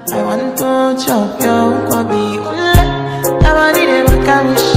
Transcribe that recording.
I want to chop your kwabi ule. I want it ever come